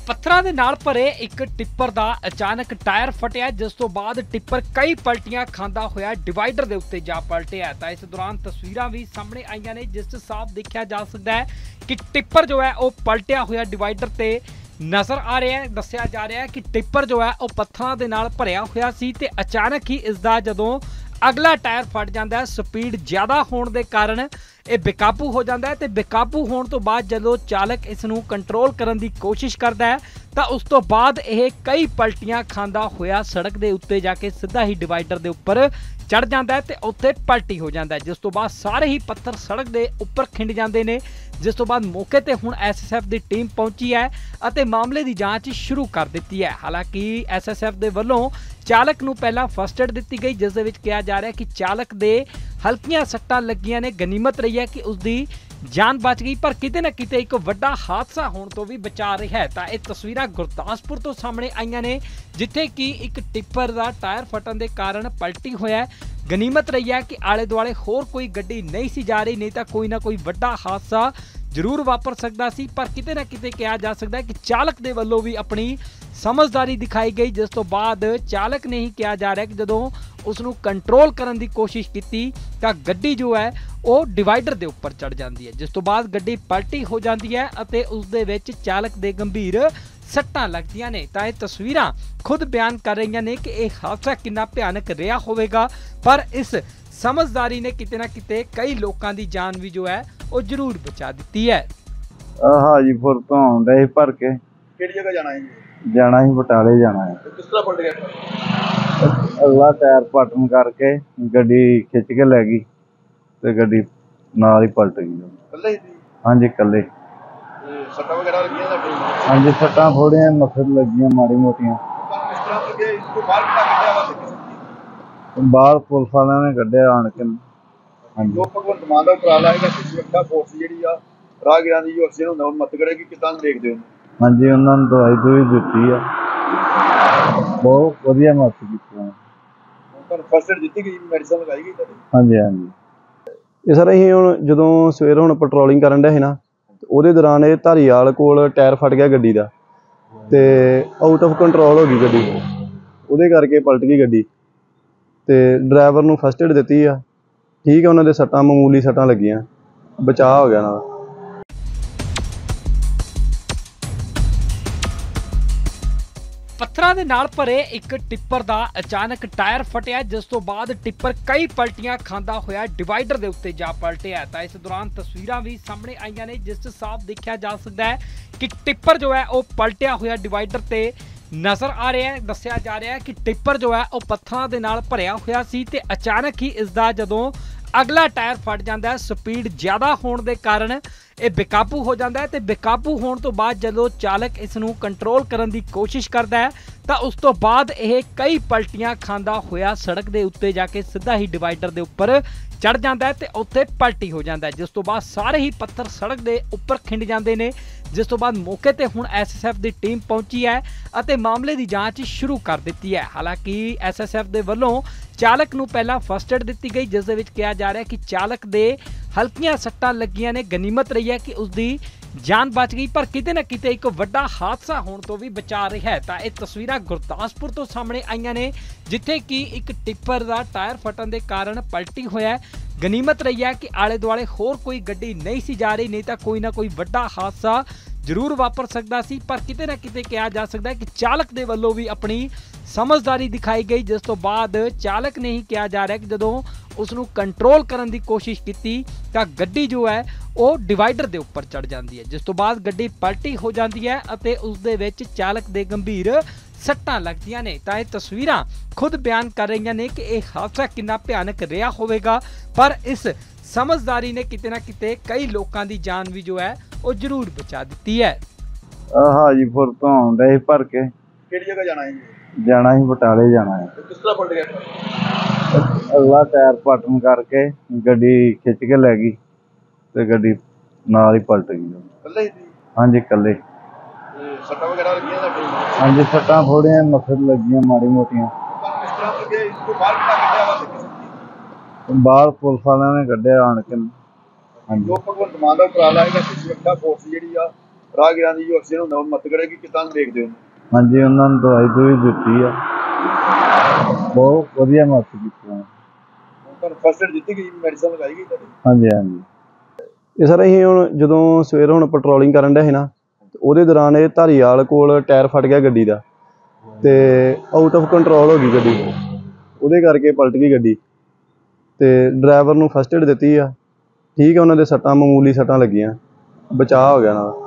ਪੱਥਰਾਂ ਦੇ ਨਾਲ ਭਰੇ ਇੱਕ ਟਿੱਪਰ ਦਾ ਅਚਾਨਕ ਟਾਇਰ ਫਟਿਆ, ਜਿਸ ਤੋਂ ਬਾਅਦ ਟਿੱਪਰ ਕਈ ਪਲਟੀਆਂ ਖਾਂਦਾ ਹੋਇਆ ਡਿਵਾਈਡਰ ਦੇ ਉੱਤੇ ਜਾ ਪਲਟਿਆ। ਤਾਂ ਇਸ ਦੌਰਾਨ ਤਸਵੀਰਾਂ ਵੀ ਸਾਹਮਣੇ ਆਈਆਂ ਨੇ, ਜਿਸ 'ਚ ਸਾਫ਼ ਦੇਖਿਆ ਜਾ ਸਕਦਾ ਹੈ ਕਿ ਟਿੱਪਰ ਜੋ ਹੈ ਉਹ ਪਲਟਿਆ ਹੋਇਆ ਡਿਵਾਈਡਰ ਤੇ ਨਜ਼ਰ ਆ ਰਿਹਾ ਹੈ। ਦੱਸਿਆ ਜਾ ਰਿਹਾ ਹੈ ਕਿ ਟਿੱਪਰ ਜੋ ਹੈ ਉਹ ਪੱਥਰਾਂ ਦੇ ਨਾਲ ਭਰਿਆ ਹੋਇਆ ਸੀ ਤੇ ਅਚਾਨਕ ਹੀ ਇਸ ਦਾ ਜਦੋਂ ਅਗਲਾ ਟਾਇਰ ਫਟ ਜਾਂਦਾ ਹੈ, ਸਪੀਡ ਜ਼ਿਆਦਾ ਹੋਣ ਦੇ ਕਾਰਨ ਇਹ ਬੇਕਾਬੂ ਹੋ ਜਾਂਦਾ ਹੈ ਤੇ ਬੇਕਾਬੂ ਹੋਣ ਤੋਂ ਬਾਅਦ ਜਦੋਂ ਚਾਲਕ ਇਸ ਨੂੰ ਕੰਟਰੋਲ ਕਰਨ ਦੀ ਕੋਸ਼ਿਸ਼ ਕਰਦਾ ਹੈ ਤਾਂ ਉਸ ਤੋਂ ਬਾਅਦ ਇਹ ਕਈ ਪਲਟੀਆਂ ਖਾਂਦਾ ਹੋਇਆ ਸੜਕ ਦੇ ਉੱਤੇ ਜਾ ਕੇ ਸਿੱਧਾ ਹੀ ਡਿਵਾਈਡਰ ਦੇ ਉੱਪਰ ਚੜ ਜਾਂਦਾ ਹੈ ਤੇ ਉੱਥੇ ਪਲਟੀ ਹੋ ਜਾਂਦਾ ਹੈ, ਜਿਸ ਤੋਂ ਬਾਅਦ ਸਾਰੇ ਹੀ ਪੱਥਰ ਸੜਕ ਦੇ ਉੱਪਰ ਖਿੰਡ ਜਾਂਦੇ ਨੇ। ਜਿਸ ਤੋਂ ਬਾਅਦ ਮੌਕੇ ਤੇ ਹੁਣ ਐਸਐਸਐਫ ਦੀ ਟੀਮ ਪਹੁੰਚੀ ਹੈ ਅਤੇ ਮਾਮਲੇ ਦੀ ਜਾਂਚ ਸ਼ੁਰੂ ਕਰ ਦਿੱਤੀ ਹੈ। ਹਾਲਾਂਕਿ ਐਸਐਸਐਫ ਦੇ ਵੱਲੋਂ ਚਾਲਕ ਨੂੰ ਪਹਿਲਾਂ ਫਸਟ ਏਡ ਦਿੱਤੀ ਗਈ, ਜਿਸ ਦੇ ਵਿੱਚ ਕਿਹਾ ਜਾ ਰਿਹਾ ਕਿ ਚਾਲਕ ਦੇ ਹਲਕੀਆਂ ਸੱਟਾਂ ਲੱਗੀਆਂ ਨੇ। ਗਨੀਮਤ ਰਹੀ ਹੈ ਕਿ ਉਸ ਦੀ ਜਾਨ ਬਚ ਗਈ, ਪਰ ਕਿਤੇ ਨਾ ਕਿਤੇ ਇੱਕ ਵੱਡਾ ਹਾਦਸਾ ਹੋਣ ਤੋਂ ਵੀ ਬਚਾ ਰਿਹਾ ਹੈ। ਤਾਂ ਇਹ ਤਸਵੀਰਾਂ ਗੁਰਦਾਸਪੁਰ ਤੋਂ ਸਾਹਮਣੇ ਆਈਆਂ ਨੇ, ਜਿੱਥੇ ਕਿ ਇੱਕ ਟਿੱਪਰ ਦਾ ਟਾਇਰ ਫਟਣ ਦੇ ਕਾਰਨ ਪਲਟੀ ਹੋਇਆ। ਗਨੀਮਤ ਰਹੀ ਹੈ ਕਿ ਆਲੇ ਦੁਆਲੇ ਹੋਰ ਕੋਈ ਗੱਡੀ ਨਹੀਂ ਸੀ ਜਾ ਰਹੀ, ਨਹੀਂ ਤਾਂ ਕੋਈ ਨਾ ਕੋਈ ਵੱਡਾ ਹਾਦਸਾ ਜ਼ਰੂਰ ਵਾਪਰ ਸਕਦਾ ਸੀ। ਪਰ ਕਿਤੇ ਨਾ ਕਿਤੇ ਕਿਹਾ ਜਾ ਸਕਦਾ ਹੈ ਕਿ ਚਾਲਕ ਦੇ ਵੱਲੋਂ ਵੀ ਆਪਣੀ ਸਮਝਦਾਰੀ ਦਿਖਾਈ ਗਈ, ਜਿਸ ਤੋਂ ਬਾਅਦ ਚਾਲਕ ਨੇ ਹੀ ਕਿਹਾ ਜਾ ਰਿਹਾ ਕਿ ਜਦੋਂ ਉਸ ਨੂੰ ਕੰਟਰੋਲ ਕਰਨ ਦੀ ਕੋਸ਼ਿਸ਼ ਕੀਤੀ ਤਾਂ ਗੱਡੀ ਜੋ ਹੈ ਉਹ ਡਿਵਾਈਡਰ ਦੇ ਉੱਪਰ ਚੜ ਜਾਂਦੀ ਹੈ, ਜਿਸ ਤੋਂ ਬਾਅਦ ਗੱਡੀ ਪਲਟੀ ਹੋ ਜਾਂਦੀ ਹੈ ਅਤੇ ਉਸ ਦੇ ਵਿੱਚ ਚਾਲਕ ਦੇ ਗੰਭੀਰ ਸੱਟਾਂ ਲੱਗਦੀਆਂ ਨੇ। ਤਾਂ ਇਹ ਤਸਵੀਰਾਂ ਖੁਦ ਬਿਆਨ ਕਰ ਰਹੀਆਂ ਨੇ ਕਿ ਇਹ ਹਾਦਸਾ ਕਿੰਨਾ ਭਿਆਨਕ ਰਿਹਾ ਹੋਵੇਗਾ, ਪਰ ਇਸ ਸਮਝਦਾਰੀ ਨੇ ਕਿਤੇ ਨਾ ਕਿਤੇ ਕਈ ਲੋਕਾਂ ਦੀ ਜਾਨ ਵੀ ਜੋ ਹੈ ਉਹ ਜ਼ਰੂਰ ਬਚਾ ਦਿੱਤੀ ਹੈ। ਹਾਜੀਪੁਰ ਤੋਂ ਆਉਂਦਾ ਸੀ ਭਰ ਕੇ। ਕਿਹੜੀ ਜਗ੍ਹਾ ਜਾਣਾ ਹੈ? ਜਾਣਾ ਸੀ ਬਟਾਲੇ ਜਾਣਾ ਹੈ। ਕਿਸ ਤਰ੍ਹਾਂ ਪਲਟ ਗਿਆ? ਅਗਲਾ ਟਾਇਰ ਪਲਟਣ ਕਰਕੇ ਗੱਡੀ ਖਿੱਚ ਕੇ ਲੈ ਗਈ ਤੇ ਗੱਡੀ ਨਾਲ ਹੀ ਪਲਟ ਗਈ। ਇਕੱਲੇ ਹੀ ਸੀ? ਹਾਂਜੀ ਇਕੱਲੇ। ਸੱਟਾਂ ਵਗੈਰਾ ਲੱਗੀਆਂ ਤੁਹਾਡੇ? ਹਾਂਜੀ ਸੱਟਾਂ ਥੋੜੀਆਂ ਮਸਲ ਲੱਗੀਆਂ ਮਾੜੀ ਮੋਟੀਆਂ। ਕਿਸ ਤਰ੍ਹਾਂ ਲੱਗੇ? ਇਸ ਤੋਂ ਬਾਹਰ ਕਿੱਦਾਂ ਕੱਢਿਆ ਵਾ? ਬਾਹਰ ਪੁਲਿਸ ਵਾਲਿਆਂ ਨੇ ਕੱਢਿਆ ਆਣ ਕੇ। ਹਾਂਜੀ ਲੋਕ ਭਗਵੰਤ ਮਾਨ ਦਾ ਉਪਰਾਲਾ ਹੈਗਾ ਕਿ ਸੁਰੱਖਿਆ ਫੋਰਸ ਜਿਹੜੀ ਆ ਰਾਹਗੀਰਾਂ ਦੀ ਜੋ ਐਕਸੀਡੈਂਟ ਹੁੰਦਾ ਉਹਨੂੰ ਮਦਦ ਕਰੇਗੀ, ਕਿੱਦਾਂ ਦੇਖਦੇ ਹੋ? ਹਾਂਜੀ ਉਹਨਾਂ ਨੂੰ ਦਵਾਈ ਦੂਈ ਦਿੱਤੀ ਆ, ਬਹੁਤ ਵਧੀਆ ਮਦਦ ਕੀਤੀ ਆ। ਤੁਹਾਨੂੰ ਫਸਟ ਏਡ ਦਿੱਤੀ ਗਈ, ਮੈਡੀਸਨ ਲਗਾਈ ਗਈ ਤੁਹਾਡੀ? ਹਾਂਜੀ ਹਾਂਜੀ। ਇਹ ਸਰ ਅਸੀਂ ਹੁਣ ਜਦੋਂ ਸਵੇਰ ਹੁਣ ਪੈਟਰੋਲਿੰਗ ਕਰਨ ਡਏ ਸੀ ਨਾ, ਉਹਦੇ ਦੌਰਾਨ ਇਹ ਧਾਰੀਵਾਲ ਕੋਲ ਟਾਇਰ ਫਟ ਗਿਆ ਗੱਡੀ ਦਾ ਤੇ ਆਊਟ ਆਫ ਕੰਟਰੋਲ ਹੋ ਗਈ ਗੱਡੀ, ਉਹਦੇ ਕਰਕੇ ਪਲਟ ਗਈ ਗੱਡੀ ਤੇ ਡਰਾਈਵਰ ਨੂੰ ਫਸਟ ਏਡ ਦਿੱਤੀ ਆ। ਠੀਕ ਹੈ, ਉਹਨਾਂ ਦੇ ਸੱਟਾਂ ਮਾਮੂਲੀ ਸੱਟਾਂ ਲੱਗੀਆਂ, ਬਚਾਅ ਹੋ ਗਿਆ ਉਹਨਾਂ ਦਾ। ਪੱਥਰਾਂ ਦੇ ਨਾਲ ਭਰੇ ਇੱਕ ਟਿੱਪਰ ਦਾ ਅਚਾਨਕ ਟਾਇਰ ਫਟਿਆ, ਜਿਸ ਤੋਂ ਬਾਅਦ ਟਿੱਪਰ ਕਈ ਪਲਟੀਆਂ ਖਾਂਦਾ ਹੋਇਆ ਡਿਵਾਈਡਰ ਦੇ ਉੱਤੇ ਜਾ ਪਲਟਿਆ। ਤਾਂ ਇਸ ਦੌਰਾਨ ਤਸਵੀਰਾਂ ਵੀ ਸਾਹਮਣੇ ਆਈਆਂ ਨੇ, ਜਿਸ 'ਚ ਸਾਫ਼ ਦੇਖਿਆ ਜਾ ਸਕਦਾ ਹੈ ਕਿ ਟਿੱਪਰ ਜੋ ਹੈ ਉਹ ਪਲਟਿਆ ਹੋਇਆ ਡਿਵਾਈਡਰ ਤੇ ਨਜ਼ਰ ਆ ਰਿਹਾ ਹੈ। ਦੱਸਿਆ ਜਾ ਰਿਹਾ ਹੈ ਕਿ ਟਿੱਪਰ ਜੋ ਹੈ ਉਹ ਪੱਥਰਾਂ ਦੇ ਨਾਲ ਭਰਿਆ ਹੋਇਆ ਸੀ ਤੇ ਅਚਾਨਕ ਹੀ ਇਸ ਦਾ ਜਦੋਂ ਅਗਲਾ ਟਾਇਰ ਫਟ ਜਾਂਦਾ ਹੈ, ਸਪੀਡ ਜ਼ਿਆਦਾ ਹੋਣ ਦੇ ਕਾਰਨ ਇਹ ਬੇਕਾਬੂ ਹੋ ਜਾਂਦਾ ਹੈ ਤੇ ਬੇਕਾਬੂ ਹੋਣ ਤੋਂ ਬਾਅਦ ਜਦੋਂ ਚਾਲਕ ਇਸ ਨੂੰ ਕੰਟਰੋਲ ਕਰਨ ਦੀ ਕੋਸ਼ਿਸ਼ ਕਰਦਾ ਹੈ ਤਾਂ ਉਸ ਤੋਂ ਬਾਅਦ ਇਹ ਕਈ ਪਲਟੀਆਂ ਖਾਂਦਾ ਹੋਇਆ ਸੜਕ ਦੇ ਉੱਤੇ ਜਾ ਕੇ ਸਿੱਧਾ ਹੀ ਡਿਵਾਈਡਰ ਦੇ ਉੱਪਰ ਚੜ ਜਾਂਦਾ ਹੈ ਤੇ ਉੱਥੇ ਪਲਟੀ ਹੋ ਜਾਂਦਾ ਹੈ, ਜਿਸ ਤੋਂ ਬਾਅਦ ਸਾਰੇ ਹੀ ਪੱਥਰ ਸੜਕ ਦੇ ਉੱਪਰ ਖਿੰਡ ਜਾਂਦੇ ਨੇ। ਜਿਸ ਤੋਂ ਬਾਅਦ ਮੌਕੇ ਤੇ ਹੁਣ ਐਸਐਸਐਫ ਦੀ ਟੀਮ ਪਹੁੰਚੀ ਹੈ ਅਤੇ ਮਾਮਲੇ ਦੀ ਜਾਂਚ ਸ਼ੁਰੂ ਕਰ ਦਿੱਤੀ ਹੈ। ਹਾਲਾਂਕਿ ਐਸਐਸਐਫ ਦੇ ਵੱਲੋਂ ਚਾਲਕ ਨੂੰ ਪਹਿਲਾਂ ਫਸਟ ਏਡ ਦਿੱਤੀ ਗਈ, ਜਿਸ ਦੇ ਵਿੱਚ ਕਿਹਾ ਜਾ ਰਿਹਾ ਕਿ ਚਾਲਕ ਦੇ ਹਲਕੀਆਂ ਸੱਟਾਂ ਲੱਗੀਆਂ ਨੇ। ਗਨੀਮਤ ਰਹੀ ਹੈ ਕਿ ਉਸ ਦੀ ਜਾਨ ਬਚ ਗਈ, ਪਰ ਕਿਤੇ ਨਾ ਕਿਤੇ ਇੱਕ ਵੱਡਾ ਹਾਦਸਾ ਹੋਣ ਤੋਂ ਵੀ ਬਚਾ ਰਿਹਾ ਹੈ। ਤਾਂ ਇਹ ਤਸਵੀਰਾਂ ਗੁਰਦਾਸਪੁਰ ਤੋਂ ਸਾਹਮਣੇ ਆਈਆਂ ਨੇ, ਜਿੱਥੇ ਕਿ ਇੱਕ ਟਿੱਪਰ ਦਾ ਟਾਇਰ ਫਟਣ ਦੇ ਕਾਰਨ ਪਲਟੀ ਹੋਇਆ। ਗਨੀਮਤ ਰਹੀ ਹੈ ਕਿ ਆਲੇ ਦੁਆਲੇ ਹੋਰ ਕੋਈ ਗੱਡੀ ਨਹੀਂ ਸੀ ਜਾ ਰਹੀ, ਨਹੀਂ ਤਾਂ ਕੋਈ ਨਾ ਕੋਈ ਵੱਡਾ ਹਾਦਸਾ ਜ਼ਰੂਰ ਵਾਪਰ ਸਕਦਾ ਸੀ। ਪਰ ਕਿਤੇ ਨਾ ਕਿਤੇ ਕਿਹਾ ਜਾ ਸਕਦਾ ਹੈ ਕਿ ਚਾਲਕ ਦੇ ਵੱਲੋਂ ਵੀ ਆਪਣੀ ਸਮਝਦਾਰੀ ਦਿਖਾਈ ਗਈ, ਜਿਸ ਤੋਂ ਬਾਅਦ ਚਾਲਕ ਨੇ ਹੀ ਕਿਹਾ ਜਾ ਰਿਹਾ ਕਿ ਜਦੋਂ ਉਸ ਨੂੰ ਕੰਟਰੋਲ ਕਰਨ ਦੀ ਕੋਸ਼ਿਸ਼ ਕੀਤੀ ਤਾਂ ਗੱਡੀ ਜੋ ਹੈ ਉਹ ਡਿਵਾਈਡਰ ਦੇ ਉੱਪਰ ਚੜ ਜਾਂਦੀ ਹੈ, ਜਿਸ ਤੋਂ ਬਾਅਦ ਗੱਡੀ ਪਲਟੀ ਹੋ ਜਾਂਦੀ ਹੈ ਅਤੇ ਉਸ ਦੇ ਵਿੱਚ ਚਾਲਕ ਦੇ ਗੰਭੀਰ ਸੱਟਾਂ ਲੱਗਦੀਆਂ ਨੇ। ਤਾਂ ਇਹ ਤਸਵੀਰਾਂ ਖੁਦ ਬਿਆਨ ਕਰ ਰਹੀਆਂ ਨੇ ਕਿ ਇਹ ਹਾਦਸਾ ਕਿੰਨਾ ਭਿਆਨਕ ਰਿਹਾ ਹੋਵੇਗਾ, ਪਰ ਇਸ ਸਮਝਦਾਰੀ ਨੇ ਕਿਤੇ ਨਾ ਕਿਤੇ ਕਈ ਲੋਕਾਂ ਦੀ ਜਾਨ ਵੀ ਜੋ ਹੈ ਉਹ ਜ਼ਰੂਰ ਬਚਾ ਦਿੱਤੀ ਹੈ। ਹਾਜੀਪੁਰ ਤੋਂ ਆਉਂਦਾ ਸੀ ਭਰ ਕੇ। ਕਿਹੜੀ ਜਗ੍ਹਾ ਜਾਣਾ ਹੈ? ਜਾਣਾ ਸੀ ਬਟਾਲੇ ਜਾਣਾ ਹੈ। ਕਿਸ ਤਰ੍ਹਾਂ ਪਲਟ ਗਿਆ? ਅਗਲਾ ਟਾਇਰ ਪਲਟਣ ਕਰਕੇ ਗੱਡੀ ਖਿੱਚ ਕੇ ਲੈ ਗਈ ਤੇ ਗੱਡੀ ਨਾਲ ਹੀ ਪਲਟ ਗਈ। ਇਕੱਲੇ ਹੀ ਸੀ? ਹਾਂਜੀ ਇਕੱਲੇ। ਸੱਟਾਂ ਵਗੈਰਾ ਲੱਗੀਆਂ ਤੁਹਾਡੇ? ਹਾਂਜੀ ਸੱਟਾਂ ਥੋੜੀਆਂ ਮਸਲ ਲੱਗੀਆਂ ਮਾੜੀ ਮੋਟੀਆਂ। ਕਿਸ ਤਰ੍ਹਾਂ ਲੱਗੇ? ਇਸ ਤੋਂ ਬਾਹਰ ਕਿੱਦਾਂ ਕੱਢਿਆ ਵਾ? ਬਾਹਰ ਪੁਲਿਸ ਵਾਲਿਆਂ ਨੇ ਕੱਢਿਆ ਆਣ ਕੇ। ਹਾਂਜੀ ਲੋਕ ਭਗਵੰਤ ਮਾਨ ਦਾ ਉਪਰਾਲਾ ਹੈਗਾ ਕਿ ਸੁਰੱਖਿਆ ਫੋਰਸ ਜਿਹੜੀ ਆ ਰਾਹਗੀਰਾਂ ਦੀ ਜੋ ਐਕਸੀਡੈਂਟ ਹੁੰਦਾ ਉਹ ਮਦਦ ਕਰੇਗੀ, ਕਿੱਦਾਂ ਦੇਖਦੇ ਹੋ? ਹਾਂਜੀ, ਉਹਨਾਂ ਨੂੰ ਦਵਾਈ ਦੂਈ ਦਿੱਤੀ ਆ, ਬਹੁਤ ਵਧੀਆ ਮਦਦ ਕੀਤੀ ਉਹਨਾਂ ਨੇ। ਤੁਹਾਨੂੰ ਫਸਟ ਏਡ ਦਿੱਤੀ ਗਈ, ਮੈਡੀਸਨ ਲਗਾਈ ਗਈ ਤੁਹਾਡੀ? ਹਾਂਜੀ ਹਾਂਜੀ। ਇਹ ਸਰ ਅਸੀਂ ਹੁਣ ਜਦੋਂ ਸਵੇਰ ਹੁਣ ਪੈਟਰੋਲਿੰਗ ਕਰਨ ਡਏ ਸੀ ਨਾ, ਤੇ ਉਹਦੇ ਦੌਰਾਨ ਇਹ ਧਾਰੀਵਾਲ ਕੋਲ ਟਾਇਰ ਫਟ ਗਿਆ ਗੱਡੀ ਦਾ ਤੇ ਆਊਟ ਆਫ ਕੰਟਰੋਲ ਹੋ ਗਈ ਗੱਡੀ, ਉਹਦੇ ਕਰਕੇ ਪਲਟ ਗਈ ਗੱਡੀ ਤੇ ਡਰਾਈਵਰ ਨੂੰ ਫਸਟ ਏਡ ਦਿੱਤੀ ਆ। ਠੀਕ ਹੈ, ਉਹਨਾਂ ਦੇ ਸੱਟਾਂ ਮਾਮੂਲੀ ਸੱਟਾਂ ਲੱਗੀਆਂ, ਬਚਾਅ ਹੋ ਗਿਆ ਉਹਨਾਂ ਦਾ।